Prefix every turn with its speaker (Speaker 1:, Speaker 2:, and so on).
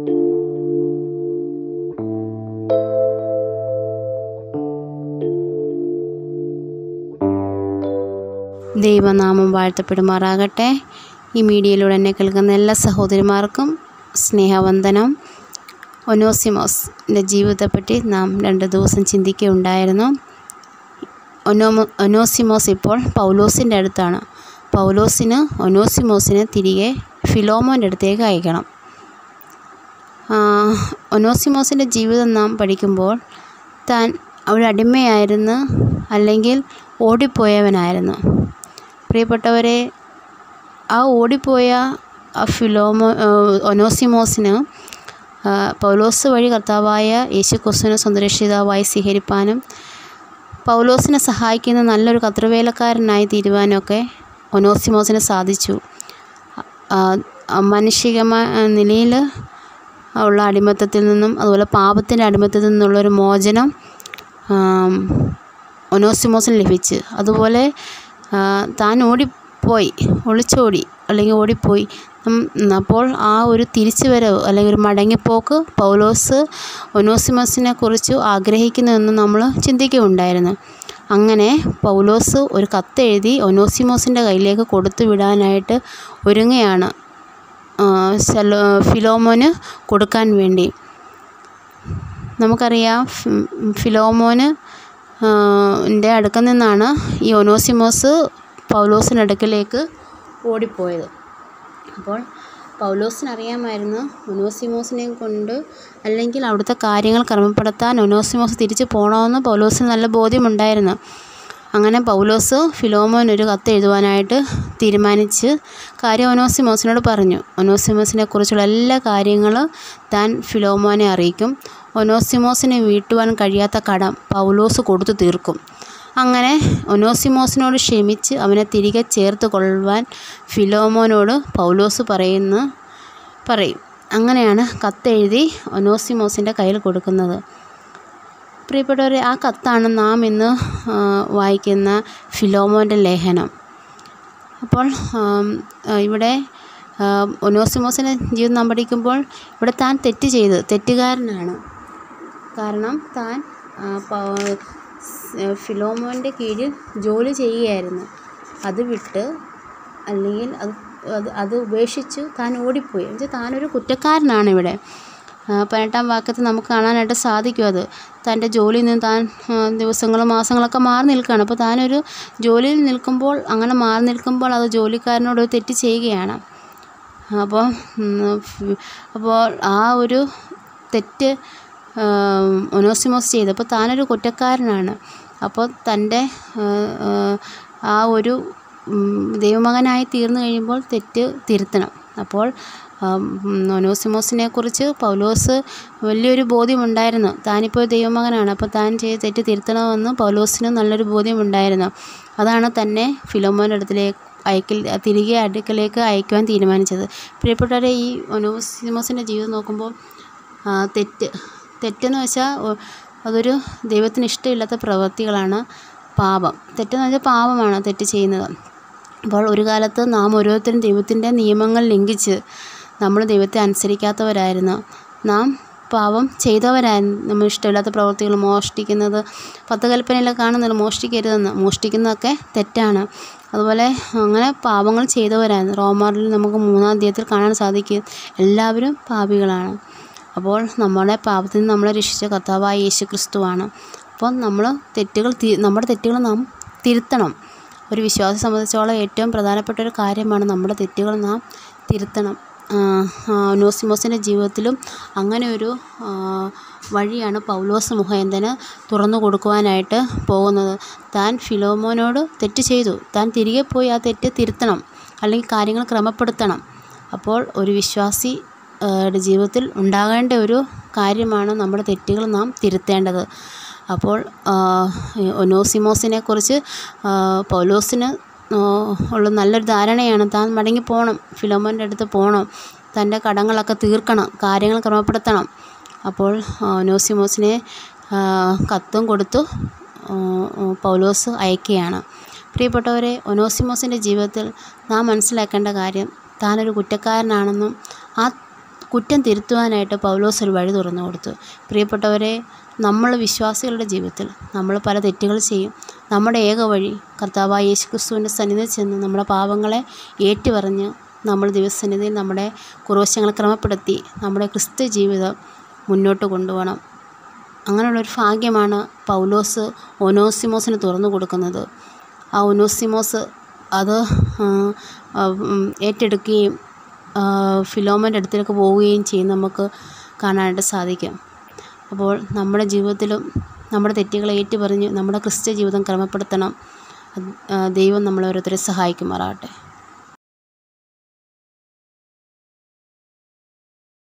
Speaker 1: ദൈവനാമം വാഴ്ത്തപ്പെടുമാറാകട്ടെ. ഈ മീഡിയയിലൂടെ എന്നെ കേൾക്കുന്ന എല്ലാ സഹോദരിമാർക്കും സ്നേഹവന്ദനം. ഒനോസിമോസിൻ്റെ ജീവിതത്തെപ്പറ്റി നാം 2 ദിവസം ചിന്തിക്കുകയുണ്ടായിരുന്നു. ഒനോസിമോസ് ഇപ്പോൾ പൗലോസിൻ്റെ അടുത്താണ്. പൗലോസിന് ഒനോസിമോസിനെ തിരികെ ഫിലോമോൻ്റെ അടുത്തേക്ക് അയക്കണം. ഒനോസിമോസിൻ്റെ ജീവിതം നാം പഠിക്കുമ്പോൾ താൻ ഒരു അടിമയായിരുന്നു, അല്ലെങ്കിൽ ഓടിപ്പോയവനായിരുന്നു. പ്രിയപ്പെട്ടവരെ, ആ ഓടിപ്പോയ ഒനോസിമോസിന് പൗലോസ് വഴി കർത്താവായ യേശുക്രിസ്തുവിനെ സ്വന്തം രക്ഷിതാവായി സ്വീകരിപ്പാനും പൗലോസിനെ സഹായിക്കുന്ന നല്ലൊരു കർത്തൃവേലക്കാരനായി തീരുവാനൊക്കെ ഒനോസിമോസിന് സാധിച്ചു. മാനുഷികമായ നിലയിൽ ഉള്ള അടിമത്തത്തിൽ നിന്നും, അതുപോലെ പാപത്തിൻ്റെ അടിമത്തത്തിൽ നിന്നുള്ളൊരു മോചനം ഒനോസിമോസിന് ലഭിച്ചു. അതുപോലെ താൻ ഒളിച്ചോടി അല്ലെങ്കിൽ ഓടിപ്പോയി. അപ്പോൾ ആ ഒരു തിരിച്ചുവരവ് അല്ലെങ്കിൽ ഒരു മടങ്ങിപ്പോക്ക് പൗലോസ് ഒനോസിമോസിനെ കുറിച്ച് ആഗ്രഹിക്കുന്നുവെന്ന് നമ്മൾ ചിന്തിക്കുകയുണ്ടായിരുന്നു. അങ്ങനെ പൗലോസ് ഒരു കത്തെഴുതി ഒനോസിമോസിൻ്റെ കയ്യിലേക്ക് കൊടുത്തു വിടാനായിട്ട് ഒരുങ്ങുകയാണ്, ഫിലോമോന് കൊടുക്കാൻ വേണ്ടി. നമുക്കറിയാം, ഫിലോമോന് അടുക്കൽ നിന്നാണ് ഈ ഒനോസിമോസ് പൗലോസിൻ്റെ അടുക്കലേക്ക് ഓടിപ്പോയത്. അപ്പോൾ പൗലോസിനറിയാമായിരുന്നു ഒനോസിമോസിനെ കൊണ്ട് അല്ലെങ്കിൽ അവിടുത്തെ കാര്യങ്ങൾ ക്രമപ്പെടുത്താൻ ഒനോസിമോസ് തിരിച്ചു പോകണമെന്ന് പൗലോസിന് നല്ല ബോധ്യമുണ്ടായിരുന്നു. അങ്ങനെ പൗലോസ് ഫിലോമോനൊരു കത്ത് എഴുതുവാനായിട്ട് തീരുമാനിച്ച് കാര്യം ഒനോസിമോസിനോട് പറഞ്ഞു. ഒനോസിമോസിനെ കുറിച്ചുള്ള എല്ലാ കാര്യങ്ങളും താൻ ഫിലോമോനെ അറിയിക്കും. ഒനോസിമോസിനെ വീട്ടുവാൻ കഴിയാത്ത കടം പൗലോസ് കൊടുത്തു തീർക്കും. അങ്ങനെ ഒനോസിമോസിനോട് ക്ഷമിച്ച് അവനെ തിരികെ ചേർത്ത് കൊള്ളുവാൻ ഫിലോമോനോട് പൗലോസ് പറയും. അങ്ങനെയാണ് കത്തെഴുതി ഒനോസിമോസിൻ്റെ കയ്യിൽ കൊടുക്കുന്നത്. പ്രിയപ്പെട്ടവരെ, ആ കത്താണ് നാം ഇന്ന് വായിക്കുന്ന ഫിലോമോൻ്റെ ലേഖനം. അപ്പോൾ ഇവിടെ ഒനോസിമോസിൻ്റെ ജീവിതം നാം പഠിക്കുമ്പോൾ ഇവിടെ താൻ തെറ്റുകാരനാണ്. കാരണം താൻ ഫിലോമോൻ്റെ കീഴിൽ ജോലി ചെയ്യുകയായിരുന്നു. അത് വിട്ട് അല്ലെങ്കിൽ അത് ഉപേക്ഷിച്ച് താൻ ഓടിപ്പോയി. എന്നുവെച്ചാൽ താനൊരു കുറ്റക്കാരനാണ്. ഇവിടെ 18-ാം വാക്യത്തിൽ നമുക്ക് കാണാനായിട്ട് സാധിക്കും. അത് തൻ്റെ ജോലിയിൽ നിന്ന് താൻ ദിവസങ്ങളും മാസങ്ങളൊക്കെ മാറി നിൽക്കുകയാണ്. അപ്പോൾ താനൊരു ജോലിയിൽ നിൽക്കുമ്പോൾ, അങ്ങനെ മാറി നിൽക്കുമ്പോൾ അത് ജോലിക്കാരനോട് ഒരു തെറ്റ് ചെയ്യുകയാണ്. അപ്പോൾ ആ ഒരു തെറ്റ് ഒനോസിമോസ് ചെയ്തപ്പോൾ താനൊരു കുറ്റക്കാരനാണ്. അപ്പോൾ തൻ്റെ ആ ഒരു ദൈവമകനായി തീർന്നു കഴിയുമ്പോൾ തെറ്റ് തിരുത്തണം. അപ്പോൾ ഒനോസിമോസിനെ കുറിച്ച് പൗലോസ് വലിയൊരു ബോധ്യമുണ്ടായിരുന്നു. താനിപ്പോൾ ദൈവമകനാണ്, അപ്പോൾ താൻ ചെയ്ത് തെറ്റ് തിരുത്തണമെന്ന് പൗലോസിന് നല്ലൊരു ബോധ്യമുണ്ടായിരുന്നു. അതാണ് തന്നെ ഫിലോമോൻ്റെ തിരികെ അടുക്കലേക്ക് അയക്കുവാൻ തീരുമാനിച്ചത്. പ്രിയപ്പെട്ടവരെ, ഈ ഒനോസിമോസിൻ്റെ ജീവിതം നോക്കുമ്പോൾ തെറ്റെന്ന് വെച്ചാൽ അതൊരു ദൈവത്തിന് ഇഷ്ടമില്ലാത്ത പ്രവൃത്തികളാണ്. തെറ്റെന്ന് വെച്ചാൽ പാപമാണ് തെറ്റ് ചെയ്യുന്നത്. അപ്പോൾ ഒരു കാലത്ത് നാം ഓരോരുത്തരും ദൈവത്തിൻ്റെ നിയമങ്ങൾ ലംഘിച്ച് നമ്മൾ ദൈവത്തെ അനുസരിക്കാത്തവരായിരുന്നു. നാം പാപം ചെയ്തവരായിരുന്നു. നമ്മൾ ഇഷ്ടമില്ലാത്ത പ്രവൃത്തികൾ, മോഷ്ടിക്കുന്നത്, 10 കൽപ്പനയിലൊക്കെ കാണുന്നില്ല, മോഷ്ടിക്കരുതെന്ന്. മോഷ്ടിക്കുന്നതൊക്കെ തെറ്റാണ്. അതുപോലെ അങ്ങനെ പാപങ്ങൾ ചെയ്തവരായിരുന്നു. റോമറിൽ നമുക്ക് 3-ാം അധ്യായത്തിൽ കാണാൻ സാധിക്കും, എല്ലാവരും പാപികളാണ്. അപ്പോൾ നമ്മുടെ പാപത്തിൽ നിന്ന് നമ്മളെ രക്ഷിച്ച കർത്താവായ യേശുക്രിസ്തുവാണ്. അപ്പോൾ നമ്മുടെ തെറ്റുകൾ നാം തിരുത്തണം. ഒരു വിശ്വാസിയെ സംബന്ധിച്ചോളം ഏറ്റവും പ്രധാനപ്പെട്ട ഒരു കാര്യമാണ് നമ്മുടെ തെറ്റുകൾ നാം തിരുത്തണം. ഒനോസിമോസിൻ്റെ ജീവിതത്തിലും അങ്ങനെ ഒരു വഴിയാണ് പൗലോസ് മുഖേന തുറന്നു കൊടുക്കുവാനായിട്ട് പോകുന്നത്. താൻ ഫിലോമോനോട് തെറ്റ് ചെയ്തു, താൻ തിരികെ പോയി ആ തെറ്റ് തിരുത്തണം, അല്ലെങ്കിൽ കാര്യങ്ങൾ ക്രമപ്പെടുത്തണം. അപ്പോൾ ഒരു വിശ്വാസി ജീവിതത്തിൽ ഉണ്ടാകേണ്ട ഒരു കാര്യമാണ് നമ്മുടെ തെറ്റുകൾ നാം തിരുത്തേണ്ടത്. അപ്പോൾ ഒനോസിമോസിനെ കുറിച്ച് പൗലോസിന് ഉള്ള നല്ലൊരു ധാരണയാണ്. താൻ മടങ്ങിപ്പോകണം, ഫിലോമോൻ്റെ അടുത്ത് പോകണം, തൻ്റെ കടങ്ങളൊക്കെ തീർക്കണം, കാര്യങ്ങൾ ക്രമപ്പെടുത്തണം. അപ്പോൾ ഒനോസിമോസിനെ കത്തും കൊടുത്തു പൗലോസ് അയക്കുകയാണ്. പ്രിയപ്പെട്ടവരെ, ഒനോസിമോസിൻ്റെ ജീവിതത്തിൽ നാം മനസ്സിലാക്കേണ്ട കാര്യം താനൊരു കുറ്റക്കാരനാണെന്നും ആ കുറ്റം തിരുത്തുവാനായിട്ട് പൗലോസ് ഒരു വഴി തുറന്നു കൊടുത്തു. പ്രിയപ്പെട്ടവരെ, നമ്മൾ വിശ്വാസികളുടെ ജീവിതത്തിൽ നമ്മൾ പല തെറ്റുകൾ ചെയ്യും. നമ്മുടെ ഏക വഴി കർത്താവായ യേശുക്രിസ്തുവിൻ്റെ സന്നിധിയിൽ ചെന്ന് നമ്മുടെ പാപങ്ങളെ ഏറ്റുപറഞ്ഞ് നമ്മൾ ദൈവസന്നിധിയിൽ നമ്മുടെ കുറവശങ്ങൾ ക്രമപ്പെടുത്തി നമ്മുടെ ക്രിസ്ത്യ ജീവിതം മുന്നോട്ട് കൊണ്ടുപോകണം. അങ്ങനെയുള്ളൊരു ഭാഗ്യമാണ് പൗലോസ് ഒനോസിമോസിന് തുറന്നു കൊടുക്കുന്നത്. ആ ഒനോസിമോസ് അത് ഏറ്റെടുക്കുകയും ഫിലോമോൻ്റെ അടുത്തേക്ക് പോവുകയും ചെയ്യും നമുക്ക് കാണാനായിട്ട് സാധിക്കും. അപ്പോൾ നമ്മുടെ ജീവിതത്തിലും നമ്മുടെ തെറ്റുകളെ ഏറ്റുപറഞ്ഞ് നമ്മുടെ ക്രിസ്ത്യ ജീവിതം ക്രമപ്പെടുത്തണം. ദൈവം നമ്മളെ ഓരോരുത്തരെ സഹായിക്കുമാറാകട്ടെ.